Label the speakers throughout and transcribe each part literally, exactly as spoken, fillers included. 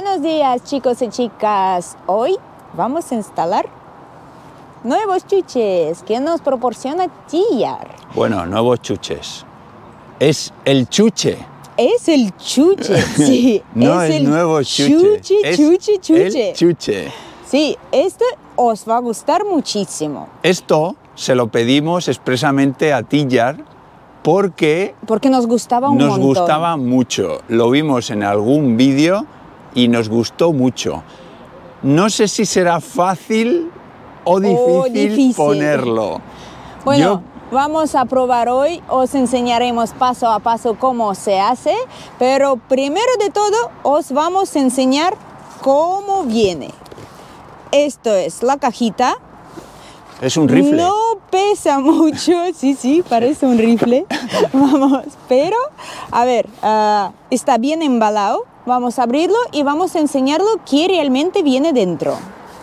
Speaker 1: Buenos días, chicos y chicas. Hoy vamos a instalar nuevos chuches que nos proporciona Tiyar.
Speaker 2: Bueno, nuevos chuches. Es el chuche.
Speaker 1: Es el chuche, sí.
Speaker 2: No es,
Speaker 1: es el
Speaker 2: nuevo chuche.
Speaker 1: Chuche,
Speaker 2: es
Speaker 1: chuche, chuche.
Speaker 2: El chuche.
Speaker 1: Sí, este os va a gustar muchísimo.
Speaker 2: Esto se lo pedimos expresamente a Tiyar porque
Speaker 1: Porque nos gustaba un
Speaker 2: nos
Speaker 1: montón.
Speaker 2: gustaba mucho. Lo vimos en algún vídeo y nos gustó mucho. No sé si será fácil o difícil,
Speaker 1: Oh, difícil.
Speaker 2: ponerlo.
Speaker 1: Bueno,
Speaker 2: Yo,
Speaker 1: vamos a probar hoy, os enseñaremos paso a paso cómo se hace, pero primero de todo os vamos a enseñar cómo viene. Esto es la cajita.
Speaker 2: es un rifle.
Speaker 1: No pesa mucho, sí, sí, parece un rifle. Vamos, pero, a ver, uh, está bien embalado. Vamos a abrirlo y vamos a enseñarlo qué realmente viene dentro.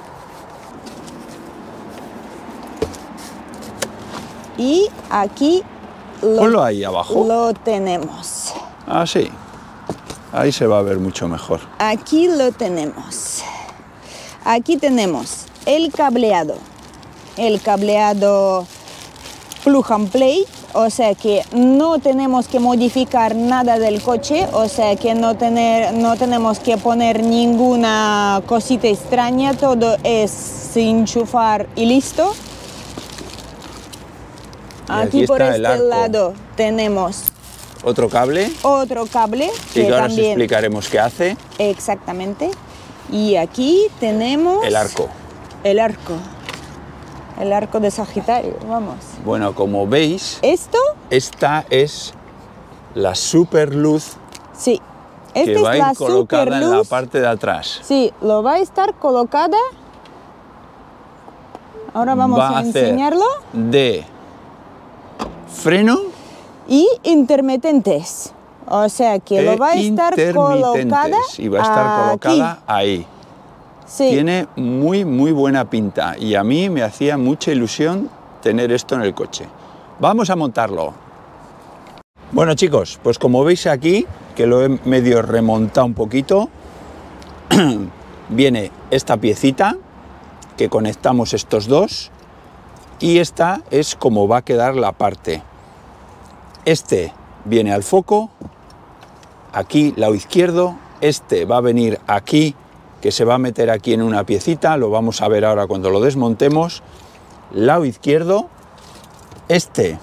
Speaker 1: Y aquí lo,
Speaker 2: Ponlo ahí abajo.
Speaker 1: lo tenemos.
Speaker 2: Ah, sí. Ahí se va a ver mucho mejor.
Speaker 1: Aquí lo tenemos. Aquí tenemos el cableado. El cableado plug and play, o sea que no tenemos que modificar nada del coche, o sea que no, tener, no tenemos que poner ninguna cosita extraña, todo es enchufar y listo.
Speaker 2: Y
Speaker 1: Aquí,
Speaker 2: aquí
Speaker 1: por
Speaker 2: está el
Speaker 1: este
Speaker 2: arco.
Speaker 1: lado tenemos
Speaker 2: Otro cable.
Speaker 1: otro cable
Speaker 2: Y que ahora os
Speaker 1: también
Speaker 2: explicaremos qué hace.
Speaker 1: exactamente. Y aquí tenemos
Speaker 2: El arco.
Speaker 1: El arco. El arco de Sagitario, vamos.
Speaker 2: Bueno, como veis,
Speaker 1: Esto,
Speaker 2: esta es la super luz
Speaker 1: sí. Esta
Speaker 2: que va a
Speaker 1: es
Speaker 2: ir
Speaker 1: la
Speaker 2: colocada en la
Speaker 1: superluz.
Speaker 2: parte de atrás.
Speaker 1: Sí, lo va a estar colocada. Ahora vamos
Speaker 2: va
Speaker 1: a,
Speaker 2: a hacer
Speaker 1: enseñarlo.
Speaker 2: de freno
Speaker 1: Y intermitentes. O sea que
Speaker 2: e
Speaker 1: lo va a estar colocada.
Speaker 2: intermitentes. Y va a estar colocada ahí.
Speaker 1: Sí.
Speaker 2: Tiene muy, muy buena pinta. Y a mí me hacía mucha ilusión tener esto en el coche. Vamos a montarlo. Bueno, chicos, pues como veis aquí, que lo he medio remontado un poquito, viene esta piecita que conectamos estos dos y esta es como va a quedar la parte. Este viene al foco, aquí lado izquierdo, este va a venir aquí, que se va a meter aquí en una piecita, lo vamos a ver ahora cuando lo desmontemos, lado izquierdo, este,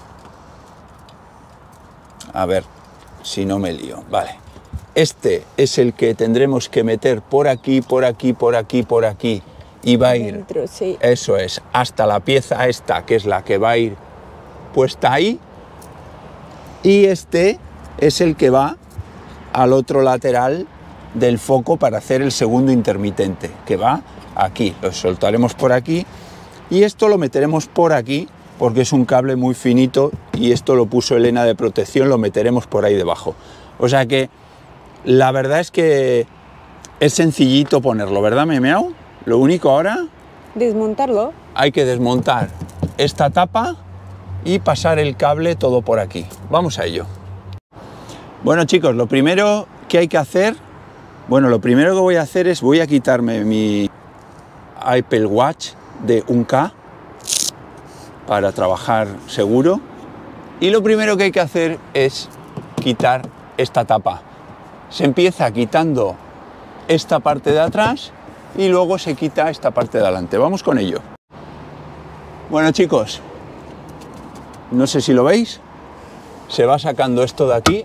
Speaker 2: a ver si no me lío, vale, este es el que tendremos que meter por aquí, por aquí, por aquí, por aquí, y va a ir,
Speaker 1: Dentro, sí.
Speaker 2: eso es, hasta la pieza esta, que es la que va a ir puesta ahí, y este es el que va al otro lateral del foco para hacer el segundo intermitente, que va aquí. Lo soltaremos por aquí y esto lo meteremos por aquí porque es un cable muy finito y esto lo puso Elena de protección, lo meteremos por ahí debajo. O sea que la verdad es que es sencillito ponerlo, ¿verdad, Memeao? Lo único ahora
Speaker 1: Desmontarlo.
Speaker 2: hay que desmontar esta tapa y pasar el cable todo por aquí. Vamos a ello. Bueno, chicos, lo primero que hay que hacer, bueno, lo primero que voy a hacer es voy a quitarme mi Apple Watch de un K para trabajar seguro. Y lo primero que hay que hacer es quitar esta tapa. Se empieza quitando esta parte de atrás y luego se quita esta parte de adelante. Vamos con ello. Bueno, chicos, no sé si lo veis, se va sacando esto de aquí,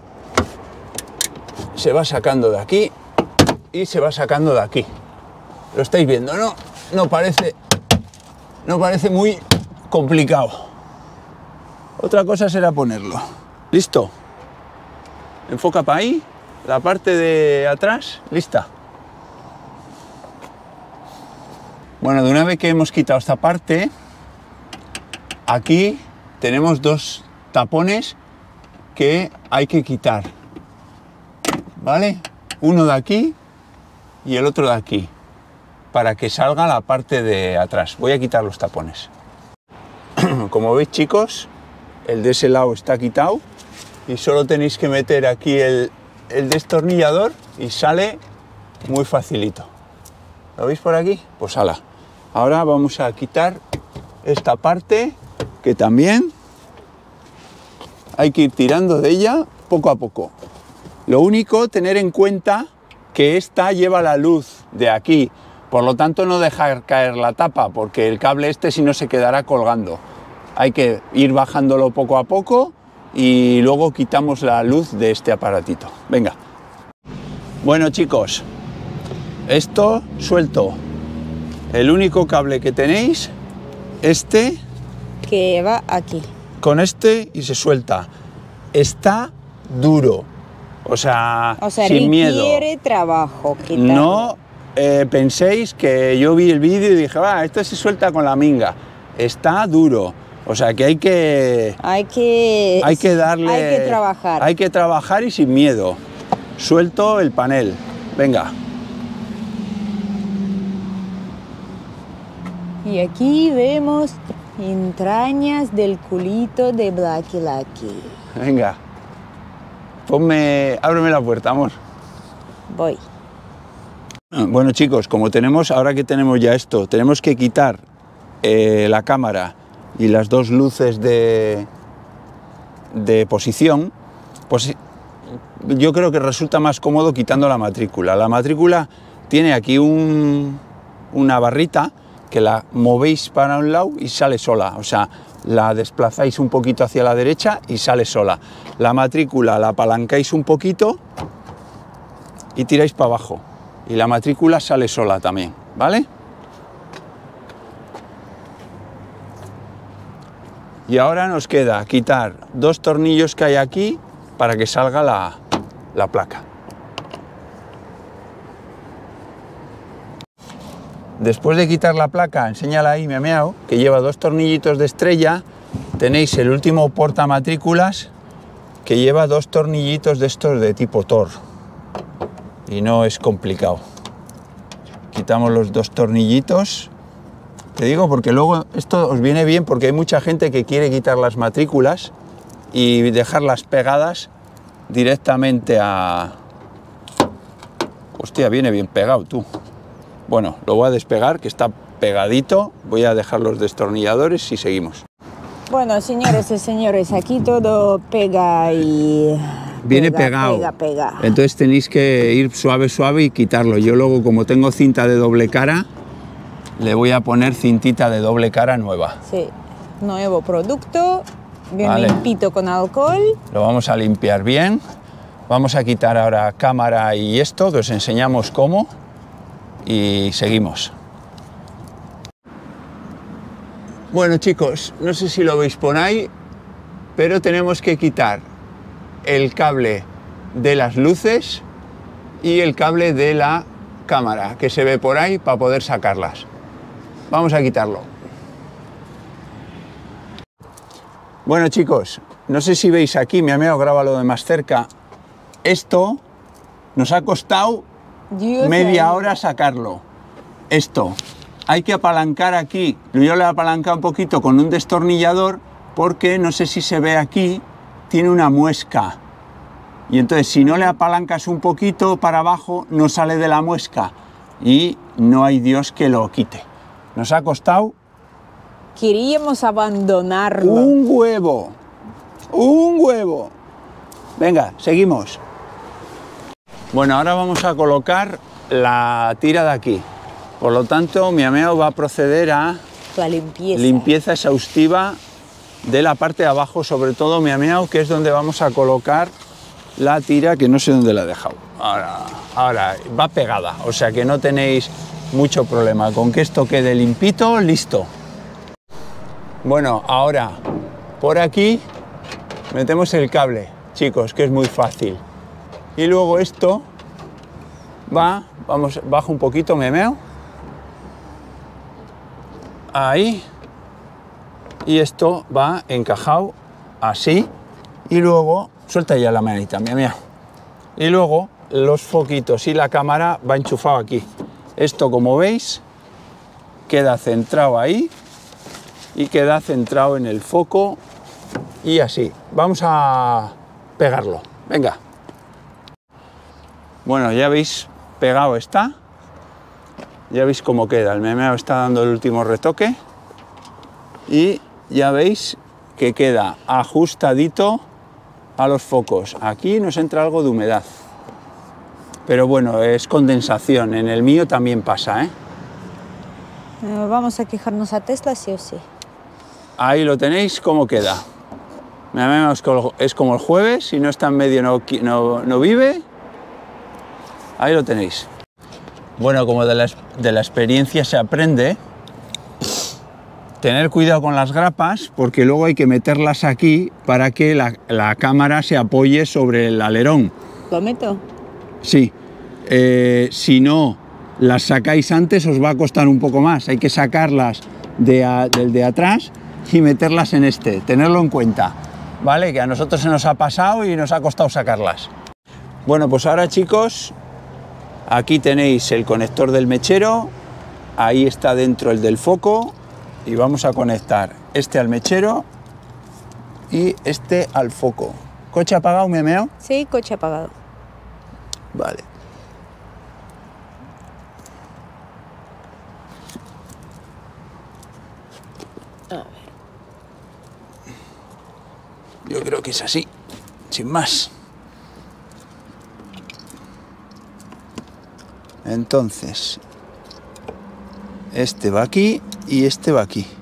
Speaker 2: se va sacando de aquí y se va sacando de aquí. Lo estáis viendo, ¿no? No parece, no parece muy complicado. Otra cosa será ponerlo. ¿Listo? Enfoca para ahí, la parte de atrás, lista. Bueno, de una vez que hemos quitado esta parte, aquí tenemos dos tapones que hay que quitar, ¿vale? Uno de aquí y el otro de aquí, para que salga la parte de atrás. Voy a quitar los tapones. Como veis, chicos, el de ese lado está quitado y solo tenéis que meter aquí el, el destornillador y sale muy facilito. ¿Lo veis por aquí? Pues ala. Ahora vamos a quitar esta parte que también hay que ir tirando de ella poco a poco. Lo único, tener en cuenta que esta lleva la luz de aquí, por lo tanto no dejar caer la tapa, porque el cable este si no se quedará colgando. Hay que ir bajándolo poco a poco y luego quitamos la luz de este aparatito. Venga. Bueno chicos, esto suelto. El único cable que tenéis, este,
Speaker 1: Que va aquí.
Speaker 2: con este y se suelta. Está duro, o sea,
Speaker 1: O sea,
Speaker 2: sin miedo.
Speaker 1: requiere trabajo. quitarlo.
Speaker 2: No eh, penséis que yo vi el vídeo y dije, va, esto se suelta con la minga. Está duro, o sea que hay que,
Speaker 1: Hay que...
Speaker 2: hay que darle...
Speaker 1: Hay que trabajar.
Speaker 2: Hay que trabajar y sin miedo. Suelto el panel, venga.
Speaker 1: Y aquí vemos entrañas del culito de Blacky Lucky.
Speaker 2: Venga, ponme, ábreme la puerta, amor.
Speaker 1: Voy.
Speaker 2: Bueno chicos, como tenemos, ahora que tenemos ya esto, tenemos que quitar eh, la cámara y las dos luces de, de posición, pues yo creo que resulta más cómodo quitando la matrícula. La matrícula tiene aquí un, una barrita que la movéis para un lado y sale sola, o sea, la desplazáis un poquito hacia la derecha y sale sola. La matrícula la apalancáis un poquito y tiráis para abajo y la matrícula sale sola también, ¿vale? Y ahora nos queda quitar dos tornillos que hay aquí para que salga la, la placa. Después de quitar la placa, enséñala ahí, memeao, que lleva dos tornillitos de estrella. Tenéis el último portamatrículas que lleva dos tornillitos de estos de tipo Thor. Y no es complicado. Quitamos los dos tornillitos. Te digo porque luego esto os viene bien porque hay mucha gente que quiere quitar las matrículas y dejarlas pegadas directamente a... Hostia, viene bien pegado tú. Bueno, lo voy a despegar, que está pegadito. Voy a dejar los destornilladores y seguimos.
Speaker 1: Bueno, señores y señores, aquí todo pega y...
Speaker 2: Viene
Speaker 1: pega,
Speaker 2: pegado.
Speaker 1: Pega, pega.
Speaker 2: Entonces tenéis que ir suave, suave y quitarlo. Yo luego, como tengo cinta de doble cara, le voy a poner cintita de doble cara nueva.
Speaker 1: Sí, nuevo producto, bien
Speaker 2: Vale.
Speaker 1: limpito con alcohol.
Speaker 2: Lo vamos a limpiar bien. Vamos a quitar ahora cámara y esto, que os enseñamos cómo. Y seguimos. Bueno chicos, no sé si lo veis por ahí, pero tenemos que quitar el cable de las luces y el cable de la cámara que se ve por ahí para poder sacarlas. Vamos a quitarlo. Bueno chicos, no sé si veis aquí, mi amigo, grábalo de más cerca. Esto nos ha costado
Speaker 1: Dios
Speaker 2: media
Speaker 1: mío.
Speaker 2: hora sacarlo. Esto hay que apalancar aquí. Yo le he apalancado un poquito con un destornillador porque no sé si se ve aquí, tiene una muesca. Y entonces si no le apalancas un poquito para abajo no sale de la muesca y no hay Dios que lo quite. Nos ha costado
Speaker 1: Queríamos abandonarlo.
Speaker 2: un huevo. Un huevo. Venga, seguimos. Bueno, ahora vamos a colocar la tira de aquí. Por lo tanto, mi amigo va a proceder a
Speaker 1: La limpieza.
Speaker 2: limpieza exhaustiva de la parte de abajo, sobre todo, mi amigo, que es donde vamos a colocar la tira, que no sé dónde la he dejado. Ahora, ahora va pegada, o sea que no tenéis mucho problema. Con que esto quede limpito, listo. Bueno, ahora por aquí metemos el cable, chicos, que es muy fácil. Y luego esto va, vamos, bajo un poquito, memeo. Ahí. Y esto va encajado así. Y luego, suelta ya la manita, mía, mía. Y luego los foquitos y la cámara va enchufado aquí. Esto, como veis, queda centrado ahí y queda centrado en el foco y así. Vamos a pegarlo. Venga. Bueno, ya veis pegado está. Ya veis cómo queda, el memeao está dando el último retoque y ya veis que queda ajustadito a los focos. Aquí nos entra algo de humedad, pero bueno, es condensación, en el mío también pasa, ¿eh?
Speaker 1: Vamos a quejarnos a Tesla sí o sí.
Speaker 2: Ahí lo tenéis, cómo queda. Es como el jueves, si no está en medio no, no, no vive. Ahí lo tenéis. Bueno, como de la, de la experiencia se aprende, tener cuidado con las grapas, porque luego hay que meterlas aquí para que la, la cámara se apoye sobre el alerón.
Speaker 1: ¿Lo meto?
Speaker 2: Sí. Eh, si no las sacáis antes, os va a costar un poco más. Hay que sacarlas de a, del de atrás y meterlas en este. Tenerlo en cuenta, ¿vale? Que a nosotros se nos ha pasado y nos ha costado sacarlas. Bueno, pues ahora, chicos, aquí tenéis el conector del mechero. Ahí está dentro el del foco. Y vamos a conectar este al mechero y este al foco. ¿Coche apagado, memeao?
Speaker 1: Sí, coche apagado.
Speaker 2: Vale.
Speaker 1: A ver.
Speaker 2: Yo creo que es así, sin más. Entonces, este va aquí y este va aquí.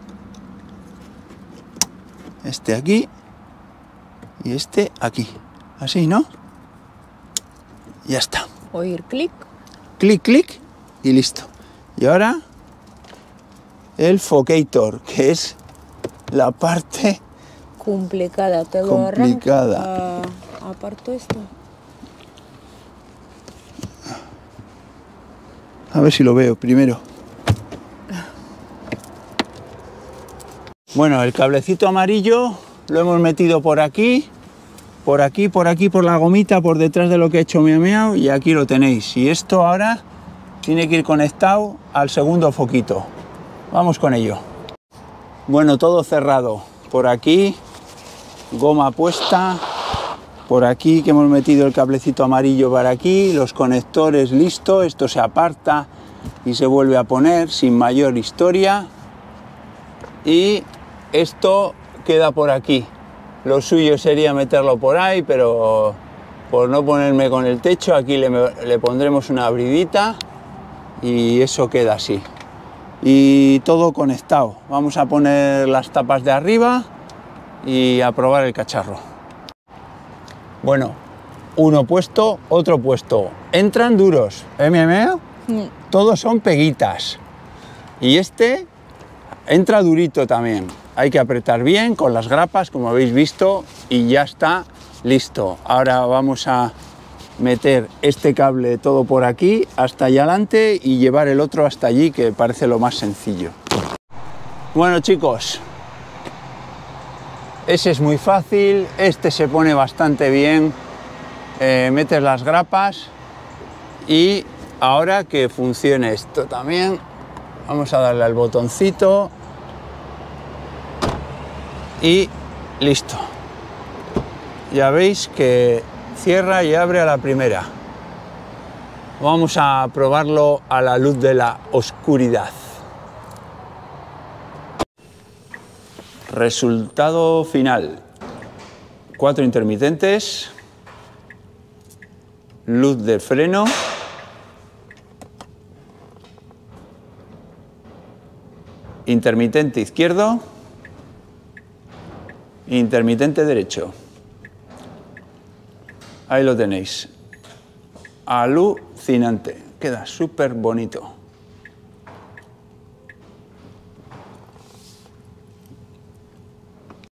Speaker 2: Este aquí y este aquí. Así, ¿no? Ya está.
Speaker 1: Oír clic.
Speaker 2: Clic, clic y listo. Y ahora el focator, que es la parte
Speaker 1: complicada. Te lo
Speaker 2: complicada.
Speaker 1: arranco. Uh, aparto esto.
Speaker 2: A ver si lo veo primero. Bueno, el cablecito amarillo lo hemos metido por aquí, por aquí, por aquí, por la gomita, por detrás de lo que he hecho memeao, y aquí lo tenéis. Y esto ahora tiene que ir conectado al segundo foquito. Vamos con ello. Bueno, todo cerrado. Por aquí, goma puesta. Por aquí que hemos metido el cablecito amarillo para aquí, los conectores listo. Esto se aparta y se vuelve a poner sin mayor historia. Y esto queda por aquí. Lo suyo sería meterlo por ahí, pero por no ponerme con el techo, aquí le, le pondremos una abridita y eso queda así. Y todo conectado. Vamos a poner las tapas de arriba y a probar el cacharro. Bueno, uno puesto, otro puesto. Entran duros, ¿eh, memeao?
Speaker 1: Mm.
Speaker 2: Todos son peguitas. Y este entra durito también. Hay que apretar bien con las grapas, como habéis visto, y ya está listo. Ahora vamos a meter este cable todo por aquí hasta allá adelante y llevar el otro hasta allí, que parece lo más sencillo. Bueno, chicos, ese es muy fácil, este se pone bastante bien. Eh, metes las grapas y ahora que funcione esto también, vamos a darle al botoncito y listo. Ya veis que cierra y abre a la primera. Vamos a probarlo a la luz de la oscuridad. Resultado final. Cuatro intermitentes. Luz de freno. Intermitente izquierdo. Intermitente derecho. Ahí lo tenéis. Alucinante. Queda súper bonito.